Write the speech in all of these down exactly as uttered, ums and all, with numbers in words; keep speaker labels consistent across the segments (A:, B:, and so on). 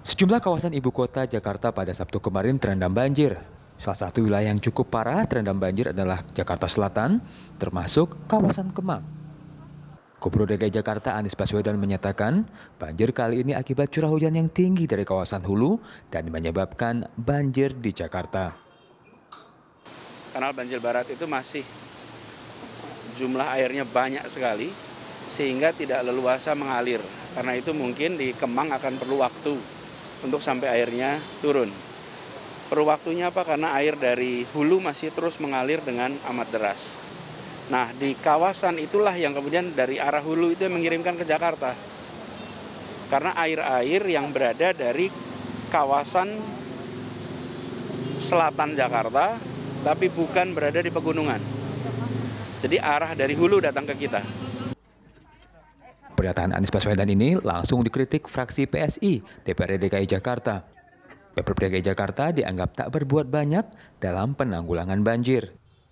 A: Sejumlah kawasan ibu kota Jakarta pada Sabtu kemarin terendam banjir. Salah satu wilayah yang cukup parah terendam banjir adalah Jakarta Selatan, termasuk kawasan Kemang. Gubernur D K I Jakarta Anies Baswedan menyatakan, banjir kali ini akibat curah hujan yang tinggi dari kawasan hulu dan menyebabkan banjir di Jakarta.
B: Kanal Banjir Barat itu masih jumlah airnya banyak sekali, sehingga tidak leluasa mengalir. Karena itu mungkin di Kemang akan perlu waktu untuk sampai airnya turun. Perlu waktunya apa? Karena air dari hulu masih terus mengalir dengan amat deras. Nah, di kawasan itulah yang kemudian dari arah hulu itu yang mengirimkan ke Jakarta. Karena air-air yang berada dari kawasan selatan Jakarta, tapi bukan berada di pegunungan. Jadi arah dari hulu datang ke kita.
A: Pernyataan Anies Baswedan ini langsung dikritik fraksi P S I D P R D D K I Jakarta. Pemprov D K I Jakarta dianggap tak berbuat banyak dalam penanggulangan banjir.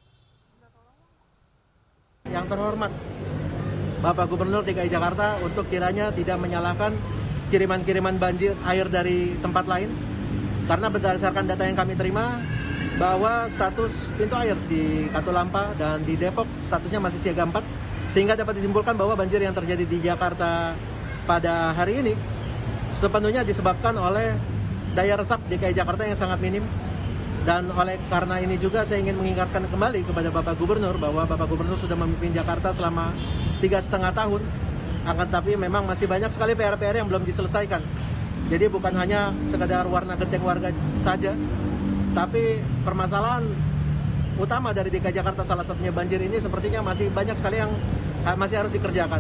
C: Yang terhormat Bapak Gubernur D K I Jakarta untuk kiranya tidak menyalahkan kiriman-kiriman banjir air dari tempat lain. Karena berdasarkan data yang kami terima bahwa status pintu air di Katulampa dan di Depok statusnya masih siaga empat. Sehingga dapat disimpulkan bahwa banjir yang terjadi di Jakarta pada hari ini sepenuhnya disebabkan oleh daya resap D K I Jakarta yang sangat minim. Dan oleh karena ini juga saya ingin mengingatkan kembali kepada Bapak Gubernur bahwa Bapak Gubernur sudah memimpin Jakarta selama tiga setengah tahun. Akan tapi memang masih banyak sekali P R-P R yang belum diselesaikan. Jadi bukan hanya sekadar warna genteng warga saja, tapi permasalahan utama dari D K I Jakarta salah satunya banjir ini sepertinya masih banyak sekali yang masih harus dikerjakan.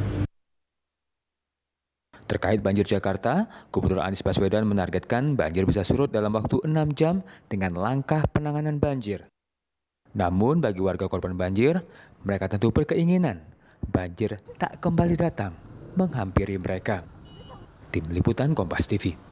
A: Terkait banjir Jakarta, Gubernur Anies Baswedan menargetkan banjir bisa surut dalam waktu enam jam dengan langkah penanganan banjir. Namun bagi warga korban banjir, mereka tentu berkeinginan banjir tak kembali datang menghampiri mereka. Tim Liputan Kompas T V.